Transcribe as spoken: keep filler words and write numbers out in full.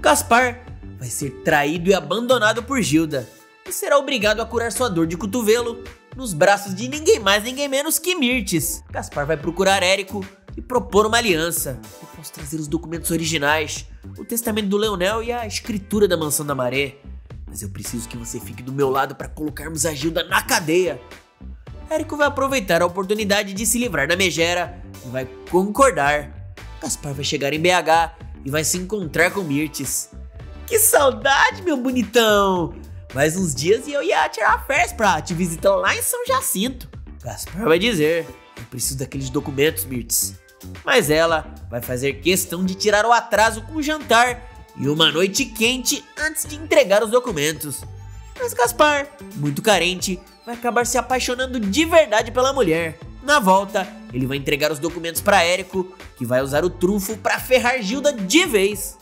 Gaspar vai ser traído e abandonado por Gilda e será obrigado a curar sua dor de cotovelo nos braços de ninguém mais, ninguém menos que Mirtes. Gaspar vai procurar Érico e propor uma aliança. Eu posso trazer os documentos originais, o testamento do Leonel e a escritura da Mansão da Maré, mas eu preciso que você fique do meu lado para colocarmos a Gilda na cadeia. Érico vai aproveitar a oportunidade de se livrar da megera e vai concordar. Gaspar vai chegar em B H e vai se encontrar com Mirtes. Que saudade, meu bonitão! Mais uns dias e eu ia tirar férias pra te visitar lá em São Jacinto. Gaspar vai dizer: eu preciso daqueles documentos, Mirtes. Mas ela vai fazer questão de tirar o atraso com o jantar e uma noite quente antes de entregar os documentos. Mas Gaspar, muito carente, vai acabar se apaixonando de verdade pela mulher. Na volta, ele vai entregar os documentos para Érico, que vai usar o trunfo para ferrar Gilda de vez.